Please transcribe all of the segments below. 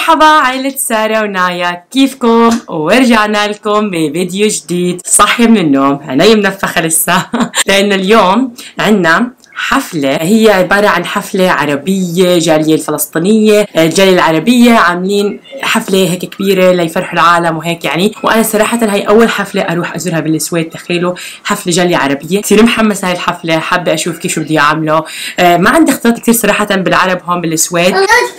مرحبا عائلة سارة ونايا، كيفكم؟ ورجعنا لكم بفيديو جديد. صاحية من النوم، عيني منفخة لسه لأن اليوم عنا حفلة، هي عبارة عن حفلة عربية، جالية الفلسطينية، الجالية العربية عاملين حفلة هيك كبيرة ليفرحوا العالم وهيك يعني. وأنا صراحة هي أول حفلة أروح أزورها بالسويد، تخيلوا حفلة جالية عربية. كثير محمسة هاي الحفلة، حابة أشوف كيف شو بدي أعمله. ما عندي اختلاط كثير صراحة بالعرب هون بالسويد.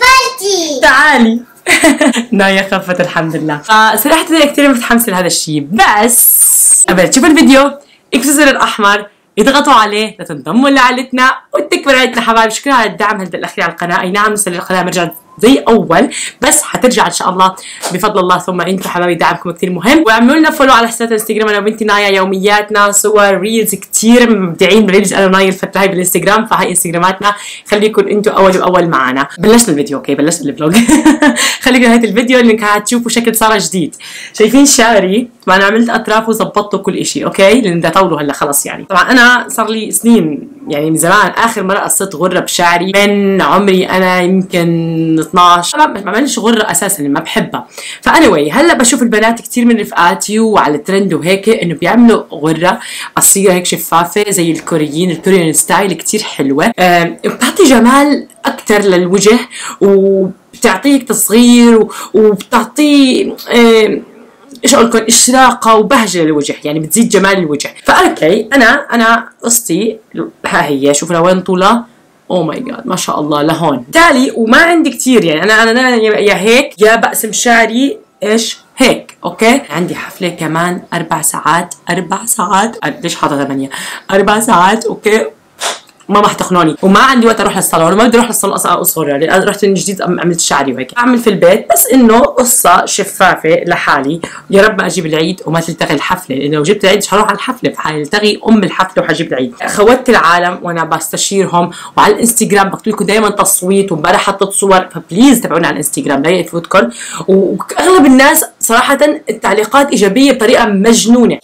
تعالي نايا خفت الحمد لله. صراحة أنا كثير متحمسة لهذا الشيء، بس قبل تشوفوا الفيديو اكتبوا الزر الأحمر، اضغطوا عليه لتنضموا لعائلتنا وتكبر عائلتنا حبايب. شكرا على الدعم هذا الأخير على القناة. أي نعم لسه القناة رجعت زي أول، بس حترجع إن شاء الله بفضل الله. ثم أنتم حبايبي دعمكم كثير مهم، واعملوا لنا فولو على حسابات الانستغرام. أنا وبنتي نايا يومياتنا صور ريلز، كثير مبدعين بالريلز أنا ونايا الفترة هاي بالانستغرام، فهاي انستغراماتنا خليكم أنتم أول وأول معنا. بلشنا الفيديو، أوكي بلشنا الفلوج خليكم لنهاية الفيديو اللي هتشوفوا شكل صار جديد. شايفين شعري؟ طبعا أنا عملت أطرافه وظبطته كل إشي، أوكي لأن بدي أطوله هلا خلص يعني. طبعا أنا صار لي سنين يعني من زمان، آخر مرة قصيت غرة بشعري من عمري أنا يمكن 12. ما بعملش غرة أساسا، ما بحبها. فأني هلا بشوف البنات كثير من رفقاتي وعلى الترند وهيك إنه بيعملوا غرة قصيرة هيك شفافة زي الكوريين، الكوريان ستايل كثير حلوة. بتعطي جمال أكثر للوجه وبتعطيك تصغير وبتعطيه ايش اقول لكم اشراقه وبهجه للوجه، يعني بتزيد جمال الوجه. فاوكي انا قصتي ها هي، شوفوا لوين طولها، او ماي جاد ما شاء الله لهون تالي. وما عندي كثير يعني، انا يا هيك يا بقسم شعري ايش هيك. اوكي عندي حفله كمان 4 ساعات. 4 ساعات ليش حاطه 8؟ 4 ساعات اوكي. ما حتخنوني وما عندي وقت اروح للصالون، وما بدي اروح للصالون اصلا اقصر يعني. انا رحت من جديد عملت شعري وهيك، اعمل في البيت بس انه قصه شفافه لحالي. يا رب ما اجيب العيد وما تلتغي الحفله، لانه لو جبت العيد مش حروح على الحفله، فحيلتغي الحفله وحجيب العيد. خوت العالم وانا بستشيرهم، وعلى الانستغرام بكتب لكم دائما تصويت، وامبارح حطيت صور، فبليز تابعوني على الانستغرام لا يفوتكم. واغلب الناس صراحه التعليقات ايجابيه بطريقه مجنونه،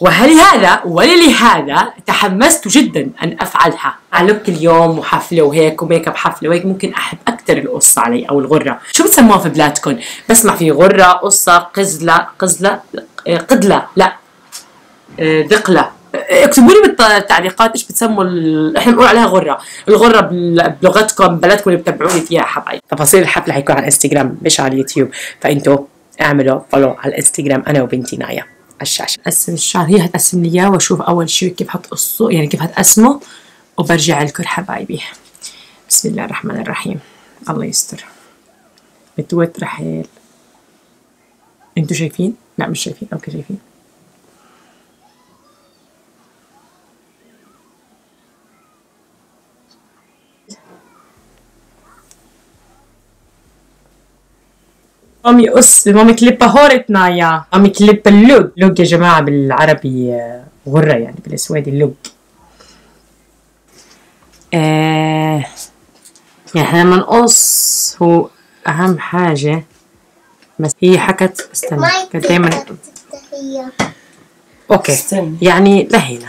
ولهذا تحمست جدا ان افعلها. علوك اليوم وحفله وهيك وميك اب حفله وهيك، ممكن احب اكثر القصه علي او الغره. شو بتسموها في بلادكم؟ بسمع في غره، قصه، قدله، لا دقله. اكتبوا لي بالتعليقات ايش بتسموا احنا بنقول عليها غره. الغره بلغتكم بلدكم اللي بتابعوني فيها حبايب. تفاصيل الحفله حيكون على الانستغرام مش على اليوتيوب، فانتوا اعملوا فولو على الانستغرام انا وبنتي نايا على الشاشه. اقسم الشعر، هي هتقسم لي اياه واشوف اول شيء كيف حتقصه يعني كيف هتقسمه، وبرجع لكم حبايبي. بسم الله الرحمن الرحيم. الله يستر. متوترة حيل. انتوا شايفين؟ لا مش شايفين، اوكي شايفين. مامي قص، مامي كليبة هورت نايا، مامي كليبة اللوج يا جماعة بالعربي غرة يعني، بالسويدي اللوج. يعني احنا لما نقص هو اهم حاجة، بس هي حكت استنى كانت دايما اوكي استنى. يعني لهنا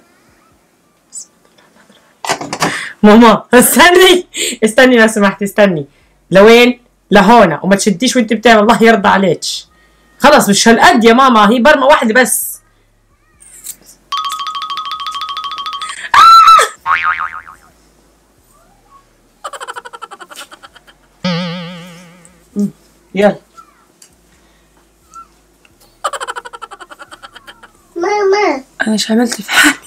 ماما استني لو سمحتي، استني لوين؟ لهون، وما تشديش وانت بتعمل، الله يرضى عليك. خلص مش هالقد يا ماما، هي برمة واحدة بس. يلا ماما انا ايش عملت في حالي؟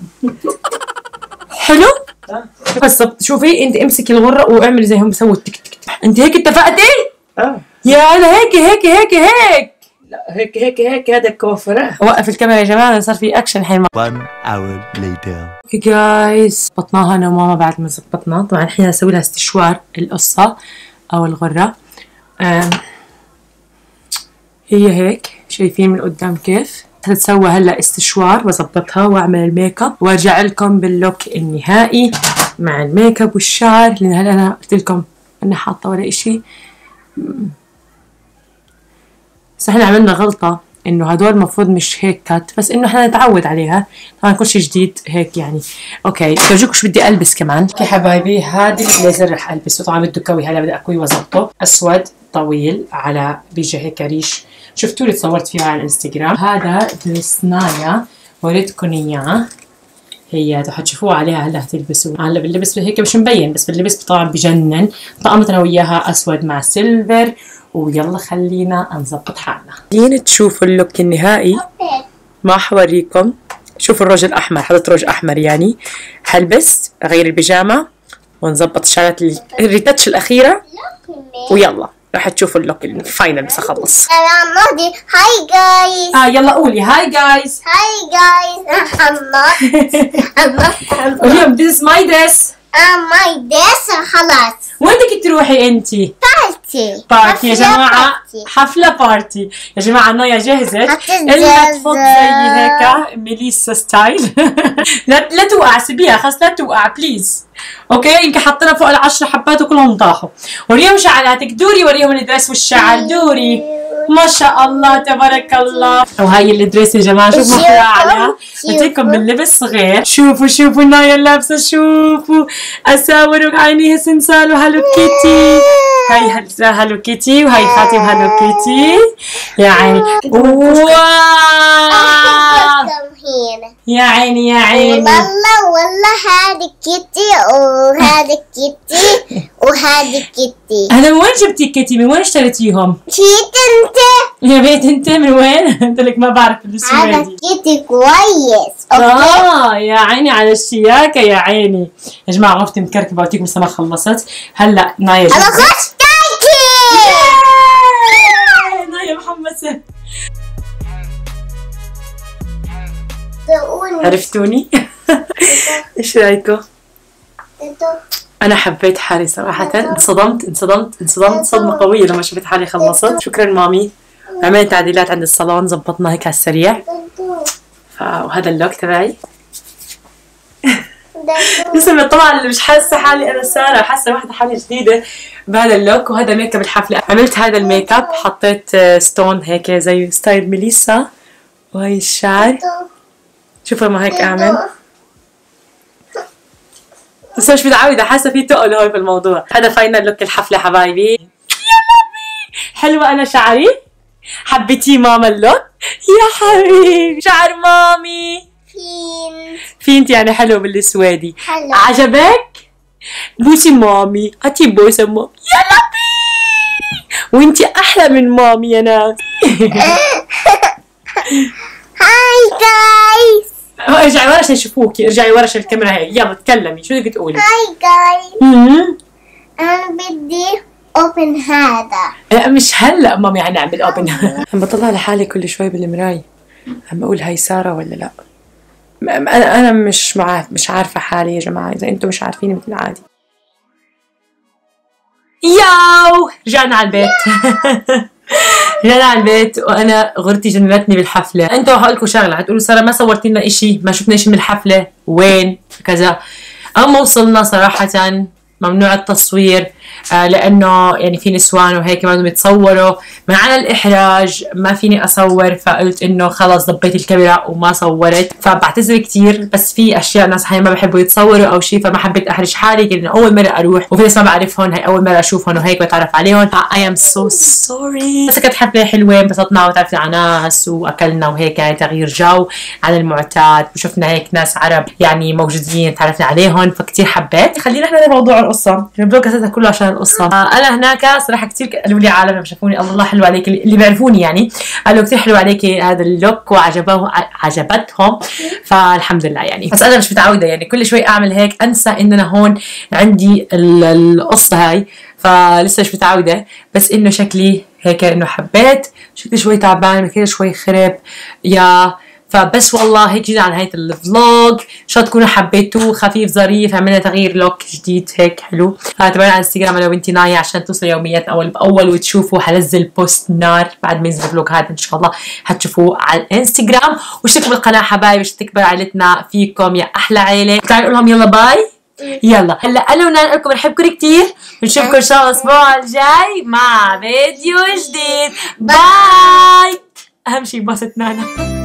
حلو؟ بس شوفي انت امسكي الغرة واعملي زي هم بسووا التك تك تك. انت هيك اتفقتي؟ يا انا هيك لا هيك هذا الكوافرة. وقف الكاميرا يا جماعة، انا صار في اكشن الحين. 1 hour later. اوكي جايز ظبطناها انا وماما بعد ما ظبطنا. طبعا الحين اسوي لها استشوار القصة او الغرة. هي هيك شايفين من قدام كيف هتتسوى هلا استشوار، واظبطها واعمل الميك اب وارجع لكم باللوك النهائي مع الميك اب والشعر. لان هلا انا قلت لكم اني حاطه ولا اشي، بس احنا عملنا غلطه انه هدول المفروض مش هيك كات، بس انه احنا نتعود عليها. طبعا كل شيء جديد هيك يعني. اوكي فرجيكم شو بدي البس كمان. اوكي حبايبي هذا البليزر رح البسه، طبعا بده كوي، هلا بدي اكوي واظبطه. اسود طويل على بيجي هيك ريش، شفتوا لي صورت فيها على الانستغرام. هذا دريس نايا وريتكم اياه، هي حتشوفوها عليها هلا هتلبسوه. هلا باللبس هيك مش مبين، بس باللبس طبعا بجنن. طقمت انا وياها اسود مع سيلفر، ويلا خلينا نظبط حالنا. خلينا تشوفوا اللوك النهائي، ما حوريكم. شوفوا الروج الاحمر، حطيت روج احمر يعني. حلبس اغير البيجامه ونظبط الشغلات الريتاتش الاخيره، ويلا راح تشوفوا اللوك الفاينل بس اخلص. هاي جايز. يلا قولي هاي جايز. هاي جايز. اليوم this is my dress. ماي درس خلاص. وين بدك تروحي انتي؟ بارتي يا جماعة، حفلة بارتي يا جماعة. نايا جهزت إلا تفض زي هيك ميليسا ستايل. لا توقع، سيبيها خلاص لا توقع بليز. اوكي يمكن حطينا فوق ال10 حبات وكلهم طاحوا. وريهم شعراتك، دوري وريهم الدرس والشعر، دوري. ما شاء الله تبارك الله. وهي الدريس يا جماعه شوفوا عليها، قلتلكم باللبس صغير. شوفوا نايا لابسه، شوفوا اساور عينيها سنسال وهالو كيتي. هاي هالو كيتي وهي خاتم هالو كيتي. يا عيني واو يا عيني يا عيني. والله هذه كيتي وهذه كيتي وهذه كيتي. هذا من وين جبتي كيتي؟ من وين اشتريتيهم؟ جيت انت يا بيت انت من وين؟ قلت لك ما بعرف السويدي. هذا كيتي كويس. يا عيني على الشياكة يا عيني. يا جماعة غرفتي مكركبة قلت لكم لسه ما خلصت. هلا نايا انا خش نايا محمسة. تقول عرفتوني؟ ايش رايكم؟ انا حبيت حالي صراحة، انصدمت صدمة قوية لما شفت حالي خلصت. شكرا مامي، عملت تعديلات عند الصالون، زبطنا هيك على السريع. وهذا اللوك تبعي. لسه طبعا مش حاسه حالي انا ساره، حاسه واحده حالي جديده بهذا اللوك. وهذا ميك اب الحفله، عملت هذا الميك اب، حطيت ستون هيك زي ستايل ميليسا. وهي الشعر شوفوا ما هيك اعمل، بس مش متعوده، حاسه في تقل هون في الموضوع. هذا فاينل لوك الحفله حبايبي. يا لبي حلوه انا شعري. حبيتي ماما اللوك؟ يا حبيبي شعر مامي فينت يعني حلو بالسويدي. حلو. عجبك؟ بوسي مامي، هاتي بوسه مامي. يا لبي وانتي احلى من مامي يا ناس. هاي جايز. ارجعي ورا عشان يشوفوكي، ارجعي ورا عشان الكاميرا هي. يلا تكلمي، شو بدك تقولي؟ هاي جايز. انا بدي اوبن هذا. مش هلا مامي حنعمل اوبن. عم بطلع لحالي كل شوي بالمراية، عم بقول هاي سارة ولا لا. انا مش عارفة حالي يا جماعة، اذا انتم مش عارفيني مثل العادي. ياو رجعنا على البيت. رجعنا على البيت وانا غرتي جننتني بالحفلة. انتوا هقول لكم شغلة، هتقولوا سارة ما صورتي لنا اشي، ما شفنا اشي من الحفلة، وين كذا. اما وصلنا صراحة ممنوع التصوير، لانه يعني في نسوان وهيك ما بدهم يتصوروا، من على الاحراج ما فيني اصور. فقلت انه خلص ضبيت الكاميرا وما صورت. فبعتذر كثير، بس في اشياء ناس هاي ما بحبوا يتصوروا او شيء، فما حبيت احرج حالي، لانه اول مره اروح وفي ناس ما بعرفهم، هاي اول مره اشوفهم وهيك بتعرف عليهم. I am so sorry. بس كانت حفله حلوه، انبسطنا وتعرفنا على ناس واكلنا وهيك، يعني تغيير جو عن المعتاد، وشفنا هيك ناس عرب يعني موجودين تعرفنا عليهم، فكتير حبيت. خلينا احنا موضوع القصه، البلوج اساسا كله عشان القصه. انا هناك صراحه كثير قالوا لي عالم لما شافوني الله حلو عليك، اللي بيعرفوني يعني قالوا كثير حلو عليك هذا اللوك وعجبتهم، فالحمد لله يعني. بس انا مش متعوده يعني كل شوي اعمل هيك، انسى ان انا هون عندي القصه هاي، فلسه مش متعوده. بس انه شكلي هيك، انه حبيت شكلي شوي تعبان كده، شوي خرب فبس والله هيك جينا على نهاية الفلوج. ان شاء الله تكونوا حبيتوه، خفيف ظريف، عملنا تغيير لوك جديد هيك حلو. تابعونا على انستغرام انا وانتي نايا عشان توصلوا يومياتنا اول باول، وتشوفوا حنزل بوست نار بعد ما ينزل الفلوج هذا ان شاء الله حتشوفوه على الانستغرام. واشتركوا بالقناه حبايبي عشان تكبر عائلتنا فيكم يا احلى عائله. تعالوا نقول لهم يلا باي. يلا هلا انا ونانا لكم بنحبكم كثير، بنشوفكم ان شاء الله الاسبوع الجاي مع فيديو جديد. باي. اهم شيء باصت نانا.